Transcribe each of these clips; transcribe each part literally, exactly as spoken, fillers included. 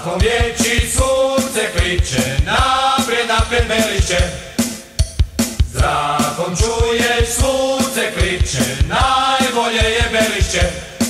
Zrakom vječi sunce kliče, naprijed, naprijed Belišće. Zrakom čuješ sunce kliče, najbolje je Belišće.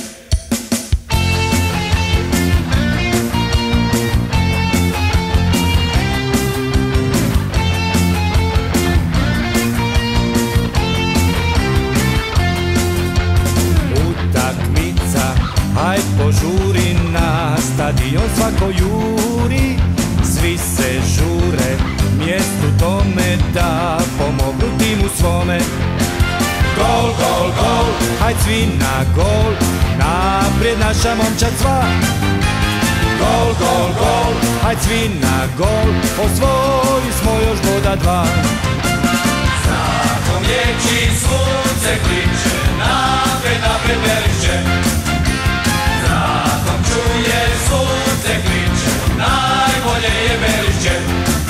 Utakmica, aj požuri na stadion, svako juri, svi se žure mjestu tome da pomognu timu svome. Gol, gol, gol, hajde svi na gol, naprijed naša momčad sva. Gol, gol, gol, hajde svi na gol, osvojili smo još boda dva. Zrakom vječi sunce kliče, naprijed, naprijed Belišće. Zrakom čuje sunce kliče, najbolje je Belišće.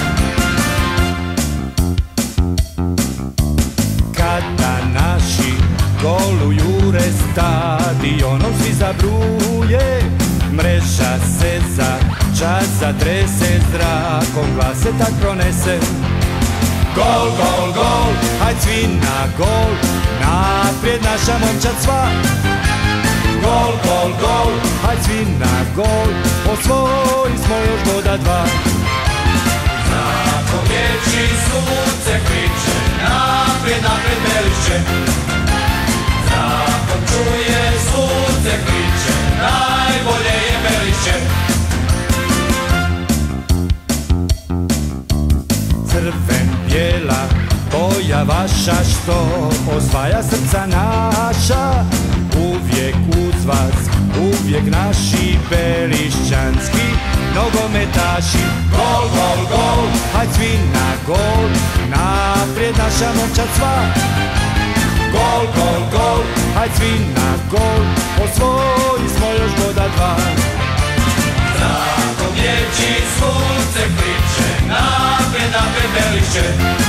Kada naši golu jure, stadionom svi zabruje, mreža se za čas zatrese, zrakom glase tak pronese. Gol, gol, gol, hajde svi na gol, naprijed naša momčad sva. Gol, gol, gol, hajde svi na gol, osvojili smo još boda dva. Zrakom vječi sunce kliče, naprijed, naprijed Belišće. Zrakom čuje sunce kliče, najbolje je Belišće. Crven, bijela, boja vaša što osvaja srca naša. Uvijek uz vas, uvijek naši belišćanski nogometaši. Gol, gol, gol, hajde svi na gol, naprijed naša momčad sva. Gol, gol, gol, hajde svi na gol, osvojili smo još boda dva. Zrakom vječi sunce kliče, naprijed, naprijed Belišće.